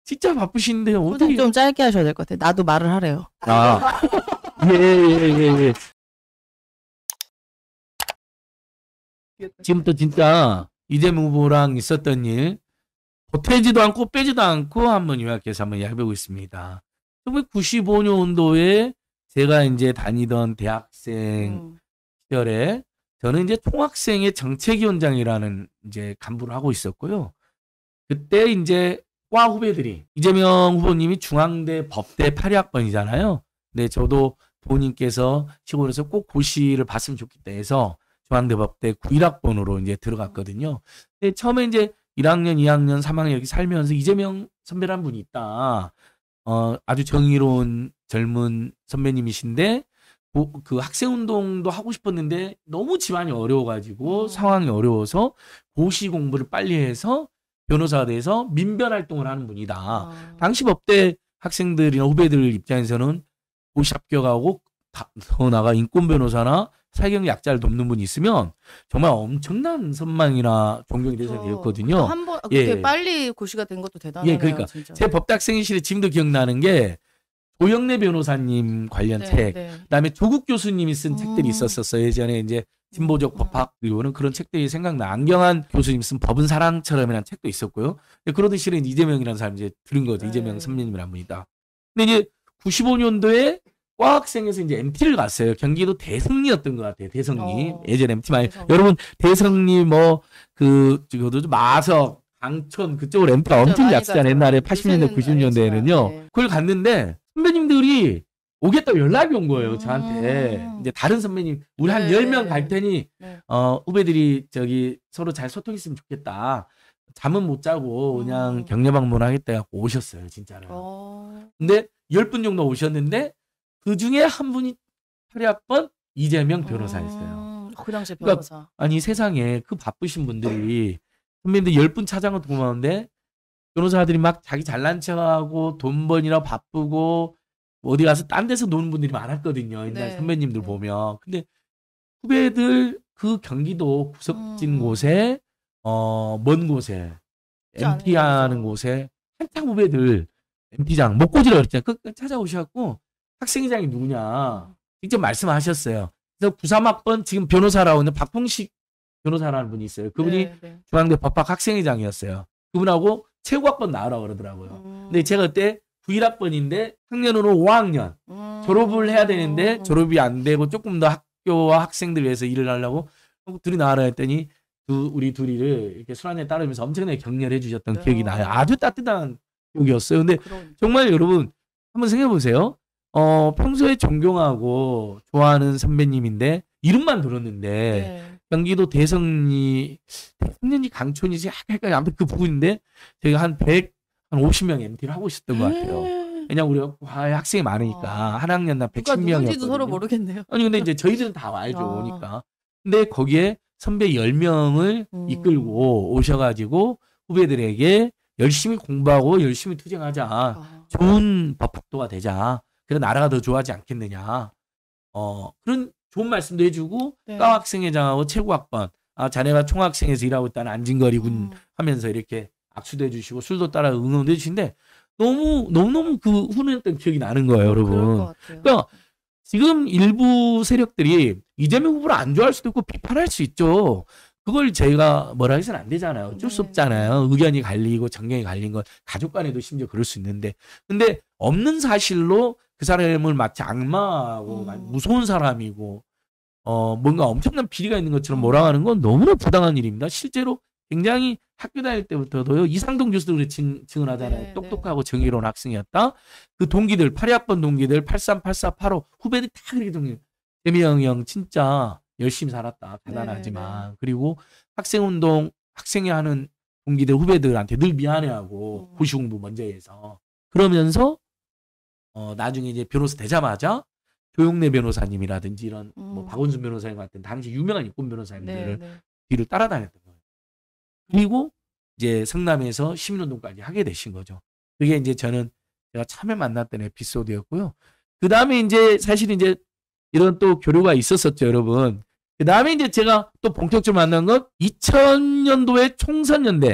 진짜 바쁘신데 소장 어떻게 좀 짧게 하셔야 될 것 같아요. 나도 말을 하래요. 아, 예. 지금부터 진짜 이재명 후보랑 있었던 일 보태지도 않고 빼지도 않고 한번 요약해서 한번 해보고 있습니다. 1995년도에 제가 이제 다니던 대학생 시절에 저는 이제 총학생의 정책위원장이라는 이제 간부를 하고 있었고요. 그때 이제 과 후배들이 이재명 후보님이 중앙대 법대 82학번이잖아요. 근데 저도 부모님께서 시골에서 꼭 고시를 봤으면 좋겠다 해서 중앙대 법대 91학번으로 이제 들어갔거든요. 근데 처음에 이제 1학년, 2학년, 3학년 이렇게 살면서 이재명 선배라는 분이 있다. 아주 정의로운 젊은 선배님이신데 그 학생운동도 하고 싶었는데 너무 집안이 어려워가지고 상황이 어려워서 고시 공부를 빨리 해서 변호사가 돼서 민변 활동을 하는 분이다. 당시 법대 학생들이나 후배들 입장에서는 고시 합격하고 더 나아가 인권 변호사나 사회경 약자를 돕는 분이 있으면 정말 엄청난 선망이나 존경이 대상이 되었거든요. 한번 그렇게 빨리 고시가 된 것도 대단하네요. 예, 그러니까 진짜. 제 법대학생이실에 지금도 기억나는 게 조영래 변호사님 관련 책, 그다음에 조국 교수님이 쓴 책들이 있었어요. 예전에 이제 진보적 법학 그리고는 그런 책들이 생각나. 안경환 교수님 쓴 법은 사랑처럼이라는 책도 있었고요. 그러던 시절에 이재명이라는 사람이 이제 들은 거죠. 이재명 선배님이라는 분이다. 근데 이제 95년도에 과학생에서 이제 MT를 갔어요. 경기도 대성리였던 것 같아요. 대성리. 예전 MT 많이. 여러분, 대성리 저도 마석, 강촌 그쪽으로 MT가 엄청 약수잖아요. 옛날에 80년대, 90년대에는요. 그걸 갔는데 선배님들이 오겠다고 연락이 온 거예요. 저한테. 이제 다른 선배님, 우리 한 10명 갈 테니, 후배들이 서로 잘 소통했으면 좋겠다. 잠은 못 자고 그냥 격려 방문하겠다 해갖고 오셨어요. 진짜로. 근데 10분 정도 오셨는데, 그 중에 한 분이 82학번 이재명 변호사였어요. 그 당시 변호사. 그러니까, 아니 세상에 그 바쁘신 분들이 선배님들 10분 찾아온 것도 고마운데 변호사들이 막 자기 잘난 척하고 돈 버니라 바쁘고 어디 가서 딴 데서 노는 분들이 많았거든요. 옛날 선배님들 보면. 근데 후배들 그 경기도 구석진 곳에 먼 곳에 MT 하는 곳에 한창 후배들 MT장 목고지라 그랬잖아요. 그 찾아오셔갖고 학생회장이 누구냐 직접 말씀하셨어요. 그래서 93학번 지금 변호사라고 있는 박봉식 변호사라는 분이 있어요. 그분이 중앙대 법학 학생회장이었어요. 그분하고 최고학번 나오라고 그러더라고요. 근데 제가 그때 91학번인데 학년으로 5학년 졸업을 해야 되는데 졸업이 안 되고 조금 더 학교와 학생들 위해서 일을 하려고 둘이 나와라 했더니 우리 둘이를 이렇게 술 한잔 따르면서 엄청나게 격려를 해주셨던 기억이 나요. 아주 따뜻한 기억이었어요. 근데 정말 여러분 한번 생각해 보세요. 평소에 존경하고 좋아하는 선배님인데 이름만 들었는데 경기도 대성리 강촌이지 헷갈려. 아무튼 그 부분인데 저희가 한 50명 MT를 하고 있었던 것 같아요. 왜냐면 우리가 학생이 많으니까 한 학년당 110명이었거든요. 누군지도 서로 모르겠네요. 아니 근데 이제 저희들은 다 알죠. 오니까. 근데 거기에 선배 10명을 이끌고 오셔가지고 후배들에게 열심히 공부하고 열심히 투쟁하자. 좋은 법학도가 되자. 그래 나라가 더 좋아하지 않겠느냐. 그런 좋은 말씀도 해주고 과학생회장하고 최고학번 자네가 총학생에서 일하고 있다는 안진거리군 하면서 이렇게 악수도 해주시고 술도 따라 응원도 해주시는데 너무 그 훈훈했던 기억이 나는 거예요, 여러분. 그러니까 지금 일부 세력들이 이재명 후보를 안 좋아할 수도 있고 비판할 수 있죠. 그걸 저희가 뭐라 해서는 안 되잖아요. 어쩔 수 없잖아요. 의견이 갈리고 정경이 갈린 건 가족 간에도 심지어 그럴 수 있는데. 근데 없는 사실로 그 사람을 마치 악마하고 무서운 사람이고 뭔가 엄청난 비리가 있는 것처럼 몰아가는 건 너무나 부당한 일입니다. 실제로 굉장히 학교 다닐 때부터도요. 이상동 교수도 그렇게 증언하잖아요. 똑똑하고 정의로운 학생이었다. 그 동기들 82학번 동기들 83, 84, 85 후배들이 다 그렇게 동기. 재명이 형 진짜 열심히 살았다. 대단하지만. 그리고 학생운동 학생회 하는 동기들 후배들한테 늘 미안해하고 고시 공부 먼저 해서 그러면서 나중에 이제 변호사 되자마자 조용래 변호사님이라든지 이런 뭐 박원순 변호사님 같은 당시 유명한 인권 변호사님들을 뒤를 따라다녔던 거예요. 그리고 이제 성남에서 시민운동까지 하게 되신 거죠. 그게 이제 제가 처음에 만났던 에피소드였고요. 그 다음에 이제 사실 이제 이런 또 교류가 있었었죠, 여러분. 그 다음에 이제 제가 또 본격적으로 만난 건 2000년도에 총선연대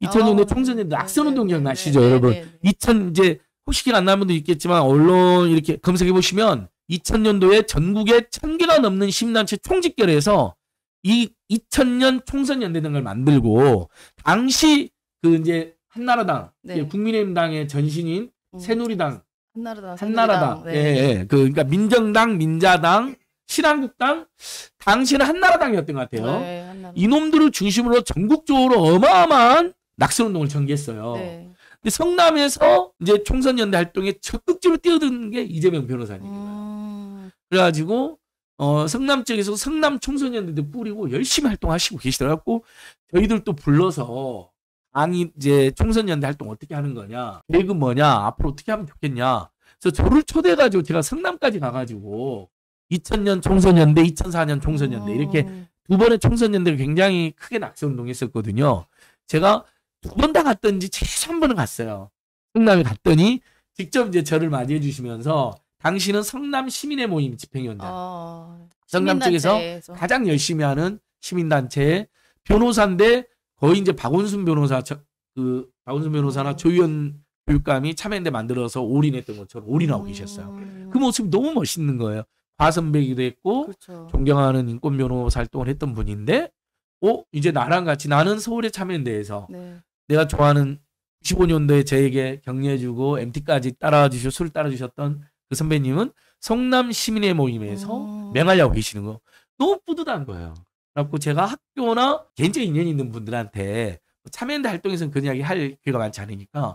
2000년도 총선연대 낙선운동 기억나시죠, 여러분? 네. 2000 이제 혹시 기억 안 나는 분도 있겠지만 언론 이렇게 검색해 보시면 2000년도에 전국에 1000개가 넘는 시민단체 총집결해서 이 2000년 총선연대등을 만들고 당시 그 이제 한나라당, 네. 국민의힘당의 전신인 새누리당, 한나라당. 예, 예. 그러니까 민정당, 민자당, 신한국당, 당시는 한나라당이었던 것 같아요. 네, 한나라당. 이놈들을 중심으로 전국적으로 어마어마한 낙선운동을 전개했어요. 네. 근데 성남에서 이제 총선연대 활동에 적극적으로 뛰어드는 게 이재명 변호사님이에요. 그래가지고 성남 쪽에서 성남 총선연대도 뿌리고 열심히 활동하시고 계시더라고. 저희들도 불러서 아니 이제 총선연대 활동 어떻게 하는 거냐, 계획은 뭐냐, 앞으로 어떻게 하면 좋겠냐. 그래서 저를 초대해가지고 제가 성남까지 가가지고 2000년 총선연대, 2004년 총선연대 이렇게 두 번의 총선연대를 굉장히 크게 낙선운동했었거든요. 제가 두 번 다 갔던지 최소 한 번은 갔어요. 성남에 갔더니 직접 이제 저를 맞이해 주시면서 당신은 성남 시민의 모임 집행위원장, 성남 쪽에서 가장 열심히 하는 시민단체의 변호사인데 거의 이제 박원순 변호사, 박원순 변호사나 조희연 교육감이 참여연대 만들어서 올인했던 것처럼 올인하고 계셨어요. 그 모습이 너무 멋있는 거예요. 과선배기도 했고, 그렇죠. 존경하는 인권 변호사 활동을 했던 분인데, 이제 나랑 같이 나는 서울의 참여연대에서 내가 좋아하는 95년도에 저에게 격려해주고 MT까지 따라주셔 술 따라주셨던 그 선배님은 성남 시민의 모임에서 맹하려고 계시는 거 너무 뿌듯한 거예요. 그래갖고 제가 학교나 개인적인 인연이 있는 분들한테 참여연대 활동에서는 그런 이야기 할 기회가 많지 않으니까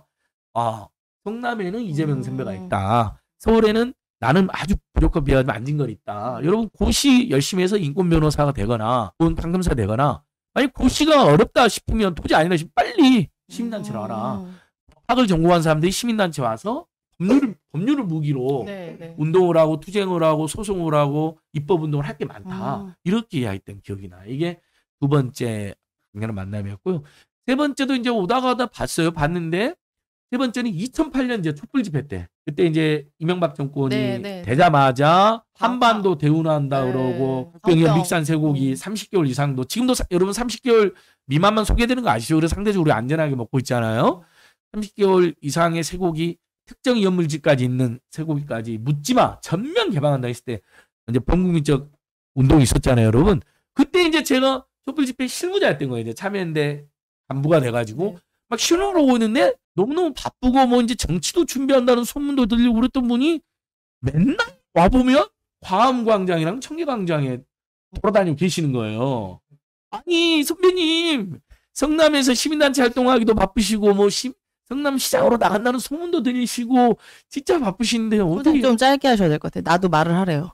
성남에는 이재명 선배가 있다. 서울에는 나는 아주 부족한 비하면 안진걸 있다. 여러분 고시 열심히 해서 인권 변호사가 되거나 혹은 판검사 되거나 만약 고시가 어렵다 싶으면 도저히 아니다 싶으면 빨리 시민단체로 와라. 학을 전공한 사람들이 시민단체 와서 법률을 무기로 운동을 하고 투쟁을 하고 소송을 하고 입법운동을 할 게 많다. 이렇게 이야기했던 기억이 나요. 이게 두 번째 강렬한 만남이었고요. 세 번째도 이제 오다가 봤어요. 봤는데 세 번째는 2008년 이제 촛불 집회 때. 그때 이제 이명박 정권이 되자마자 한반도 대운한다 그러고 국경이나 미국산 쇠고기 30개월 이상도 지금도 여러분 30개월 미만만 소개되는 거 아시죠? 그래서 상대적으로 안전하게 먹고 있잖아요. 30개월 이상의 쇠고기 특정 이염물질까지 있는 쇠고기까지 묻지마 전면 개방한다 했을 때 이제 범국민적 운동이 있었잖아요, 여러분. 그때 이제 제가 촛불 집회 실무자였던 거예요. 이제 참여연대 간부가 돼가지고 막 신호를 오고 있는데 너무너무 바쁘고 뭐 이제 정치도 준비한다는 소문도 들리고 그랬던 분이 맨날 와보면 광화문광장이랑 청계광장에 돌아다니고 계시는 거예요. 아니 선배님 성남에서 시민단체 활동하기도 바쁘시고 뭐 성남시장으로 나간다는 소문도 들리시고 진짜 바쁘신데 어떻게 좀 짧게 하셔야 될 것 같아요. 나도 말을 하래요.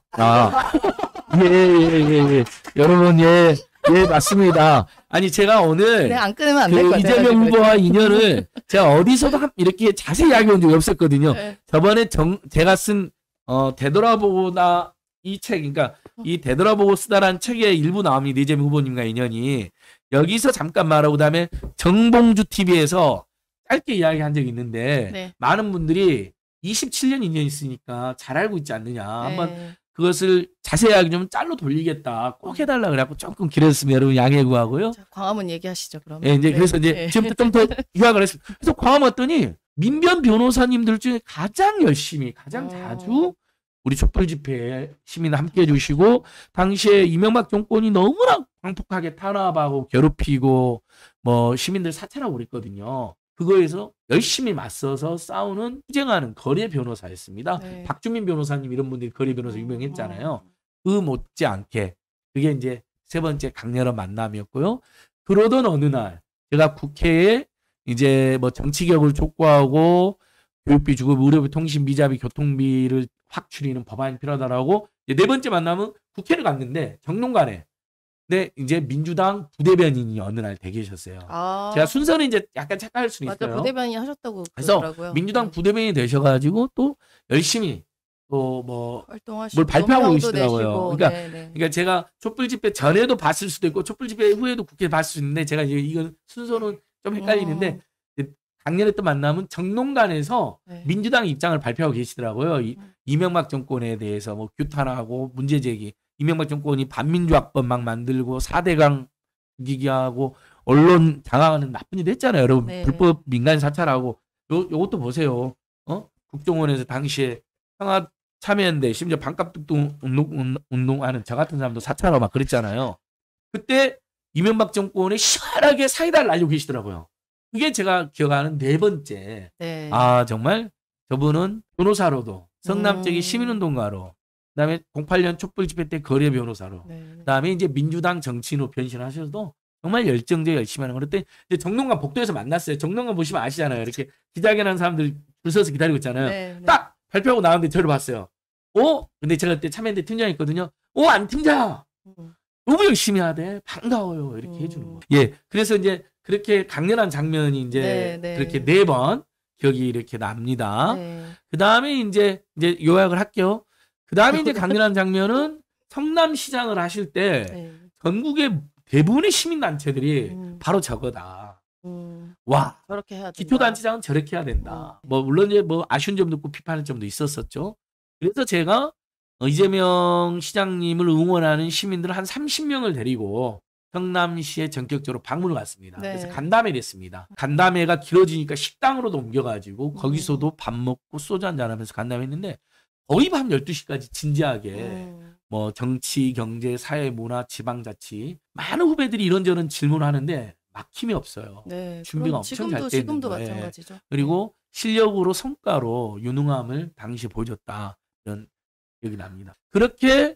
예. 여러분 예 맞습니다. 아니 제가 오늘 안 끊으면 안 될 것 같아요. 이재명 후보와 인연을 제가 어디서도 이렇게 자세히 이야기한 적이 없었거든요. 저번에 제가 쓴 되돌아보다 이 책, 그러니까 이 되돌아보고 쓰다라는 책에 일부 나옵니다. 이재명 후보님과 인연이. 여기서 잠깐 말하고 그다음에 정봉주 TV에서 짧게 이야기한 적이 있는데 많은 분들이 27년 인연이 있으니까 잘 알고 있지 않느냐. 한번 그것을 자세하게 좀 짤로 돌리겠다. 꼭 해달라 그래갖고 조금 길었으면 여러분 양해 구하고요. 광화문 얘기하시죠 그럼. 이제 그래서 이제 지금부터 좀 더 요약을 했습니다. 그래서 광화문 왔더니 민변 변호사님들 중에 가장 열심히 가장 자주 우리 촛불 집회에 시민 함께 해주시고 당시에 이명박 정권이 너무나 광폭하게 탄압하고 괴롭히고 뭐 시민들 사찰하고 그랬거든요. 그거에서 열심히 맞서서 싸우는 투쟁하는 거래 변호사였습니다. 박주민 변호사님 이런 분들이 거래 변호사 유명했잖아요. 그 못지않게 그게 이제 세 번째 강렬한 만남이었고요. 그러던 어느 날 제가 국회에 이제 뭐 정치개혁을 촉구하고 교육비 주고 의료비 통신 미자비 교통비를 확 줄이는 법안이 필요하다라고 이제 네 번째 만남은 국회를 갔는데 정론관에 근데 이제 민주당 부대변인이 어느 날 대 계셨어요. 제가 순서는 이제 약간 착각할 수는 있어요. 맞아, 부대변인 하셨다고 그래서 그러더라고요. 민주당 부대변인이 되셔가지고 또 열심히 또 뭐 뭘 발표하고 계시더라고요. 그러니까 제가 촛불 집회 전에도 봤을 수도 있고 촛불 집회 후에도 국회에 봤을 수 있는데 제가 이제 이건 순서는 좀 헷갈리는데 강렬했던 만남은 정론관에서 민주당 입장을 발표하고 계시더라고요. 이명박 정권에 대해서 뭐 규탄하고 문제 제기. 이명박 정권이 반민주학법 막 만들고 4대강 기기하고 언론 장악하는 나쁜 일도 했잖아요. 여러분 네. 불법 민간 사찰하고 요것도 보세요. 국정원에서 당시에 평화 참여연대 심지어 반값 운동하는 저 같은 사람도 사찰하고 막 그랬잖아요. 그때 이명박 정권에 시원하게 사이다를 날리고 계시더라고요. 그게 제가 기억하는 네 번째. 네. 아 정말 저분은 변호사로도 성남적인 시민운동가로 그다음에 08년 촛불 집회 때 거래 변호사로 네. 그다음에 이제 민주당 정치인으로 변신하셔도 정말 열정적이고 열심히 하는 거. 그때 이제 정동관 복도에서 만났어요. 정동관 보시면 아시잖아요. 이렇게 기자회견하는 사람들 줄 서서 기다리고 있잖아요. 네. 네. 딱 발표하고 나왔는데 저를 봤어요. 근데 제가 그때 참여연대 팀장이었거든요. 안 팀장! 너무 열심히 하대. 반가워요. 이렇게 해주는 거. 예. 그래서 이제 그렇게 강렬한 장면이 이제 그렇게 4번 기억이 이렇게 납니다. 네. 그 다음에 이제 요약을 할게요. 그 다음에 이제 강렬한 장면은 성남시장을 하실 때 네. 전국의 대부분의 시민단체들이 바로 저거다. 와. 저렇게 해야 된다. 기초단체장은 저렇게 해야 된다. 물론 이제 아쉬운 점도 있고 비판할 점도 있었었죠. 그래서 제가 이재명 시장님을 응원하는 시민들 한 30명을 데리고 성남시에 전격적으로 방문을 갔습니다. 네. 그래서 간담회를 했습니다. 간담회가 길어지니까 식당으로도 옮겨가지고 거기서도 밥 먹고 소주 한잔 하면서 간담회했는데 거의 밤 12시까지 진지하게 정치, 경제, 사회, 문화, 지방자치 많은 후배들이 이런저런 질문을 하는데 막힘이 없어요. 네. 준비가 엄청 잘 돼 있는 지금도 거예요. 마찬가지죠. 그리고 실력으로 성과로 유능함을 당시 보여줬다. 이런 기억이 납니다. 그렇게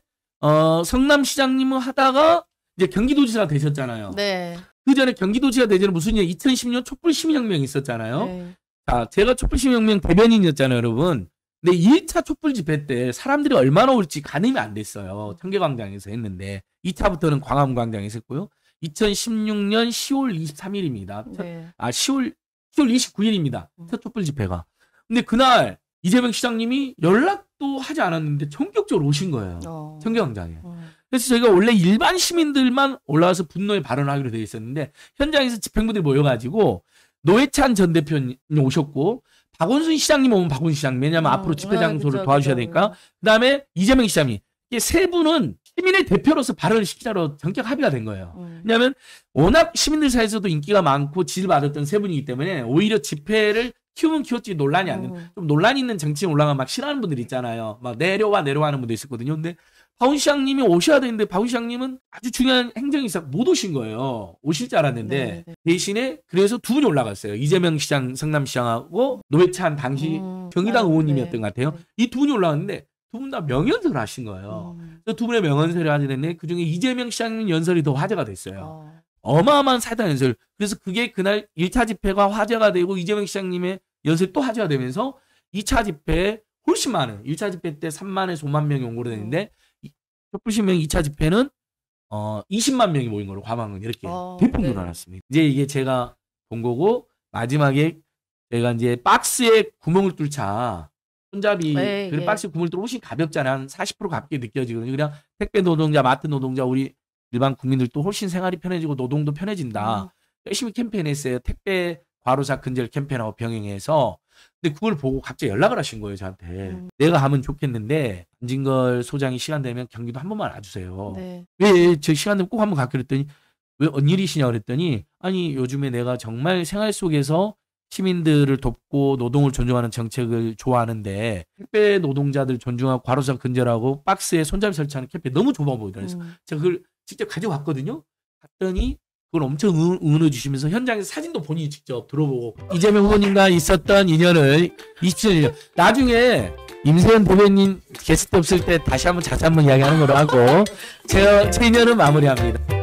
성남시장님을 하다가 이제 경기도지사가 되셨잖아요. 네. 그 전에 경기도지사 되전에 무슨 일? 2010년 촛불시민혁명이 있었잖아요. 네. 자, 제가 촛불시민혁명 대변인이었잖아요, 여러분. 근데 2차 촛불 집회 때 사람들이 얼마나 올지 가늠이 안 됐어요. 청계광장에서 했는데 2차부터는 광화문광장에서 했고요. 2016년 10월 23일입니다. 네. 10월 29일입니다. 첫 촛불 집회가. 근데 그날 이재명 시장님이 연락도 하지 않았는데 전격적으로 오신 거예요. 청계광장에. 그래서 저희가 원래 일반 시민들만 올라와서 분노의 발언을 하기로 되어 있었는데 현장에서 집행부들이 모여가지고 노회찬 전 대표님 오셨고 박원순 시장님 오면 박원순 시장님. 왜냐하면 앞으로 집회 장소를 도와주셔야 되니까. 그다음에 이재명 시장님. 이게 세 분은 시민의 대표로서 발언을 시키자로 전격 합의가 된 거예요. 왜냐하면 워낙 시민들 사이에서도 인기가 많고 지지를 받았던 세 분이기 때문에 오히려 집회를 키우면 키웠지 논란이 안 되는 좀 논란이 있는 정치인 올라가면 막 싫어하는 분들 있잖아요. 막 내려와 하는 분도 있었거든요. 근데 박원순 시장님이 오셔야 되는데 박원순 시장님은 아주 중요한 행정이 있어 못 오신 거예요. 오실 줄 알았는데 대신에 그래서 두 분이 올라갔어요. 이재명 시장 성남시장하고 노회찬 당시 정의당 의원님이었던 것 같아요. 이 두 분이 올라갔는데 두 분 다 명연설을 하신 거예요. 그래서 두 분의 명연설을 하게 됐는데 그중에 이재명 시장님 연설이 더 화제가 됐어요. 어마어마한 사이다 연설. 그래서 그게 그날 1차 집회가 화제가 되고 이재명 시장님의 연설이 또 화제가 되면서 2차 집회에 훨씬 많은 1차 집회 때 3만에서 5만 명이 온 거로 됐는데 촛불시민혁명 2차 집회는 20만 명이 모인 걸로 과방은 이렇게 대폭 늘어났습니다. 이제 이게 제가 본 거고 마지막에 제가 이제 박스에 구멍을 뚫자 손잡이 그 박스에 구멍을 뚫어 훨씬 가볍잖아요. 한 40% 가볍게 느껴지거든요. 그냥 택배 노동자, 마트 노동자, 우리 일반 국민들도 훨씬 생활이 편해지고 노동도 편해진다. 열심히 캠페인했어요. 택배 과로사 근절 캠페인하고 병행해서. 근데 그걸 보고 갑자기 연락을 하신 거예요, 저한테. 내가 하면 좋겠는데 안진걸 소장이 시간 되면 경기도 한 번만 와주세요. 네. 왜 저 시간 되면 꼭 한번 가기로 했더니 왜 언일이시냐고 그랬더니 아니 요즘에 내가 정말 생활 속에서 시민들을 돕고 노동을 존중하는 정책을 좋아하는데 택배 노동자들 존중하고 과로사 근절하고 박스에 손잡이 설치하는 캠페인 너무 좋아 보이더라고요. 그래서 제가 그걸 직접 가져왔거든요. 갔더니 그걸 엄청 응원해 주시면서 현장에서 사진도 본인이 직접 들어보고 이재명 후보님과 있었던 인연을 27년 나중에 임세현 대변인 게스트 없을 때 다시 한번 자주 한번 이야기하는 걸로 하고 제 인연은 마무리합니다.